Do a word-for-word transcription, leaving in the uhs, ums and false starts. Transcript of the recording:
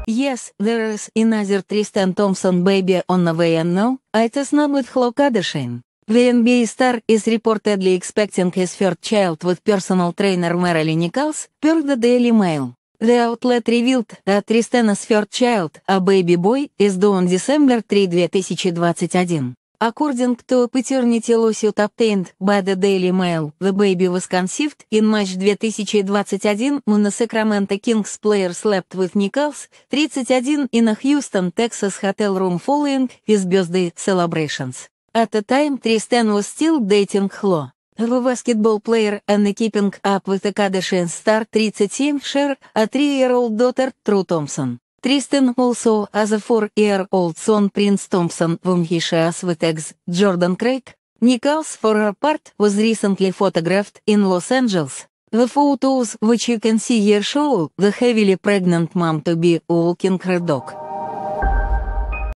Yes, there is another Tristan Thompson baby on the way and now, it is not with Khloé Kardashian. The N B A star is reportedly expecting his first child with personal trainer Maralee Nichols, per the Daily Mail. The outlet revealed that Tristan's first child, a baby boy, is due on December third, twenty twenty-one. According to a paternity lawsuit obtained by the Daily Mail, the baby was conceived in March twenty twenty-one when the Sacramento Kings player slept with Nichols, thirty-one, in a Houston, Texas hotel room following his birthday celebrations. At the time, Tristan was still dating Khloé. The basketball player and keeping up with the Kardashian star thirty-seven share a three-year-old daughter, True Thompson. Tristan also has a four-year-old son, Prince Thompson, whom he shares with ex Jordan Craig. Nichols, for her part, was recently photographed in Los Angeles. The photos, which you can see here, show the heavily pregnant mom to be walking her dog.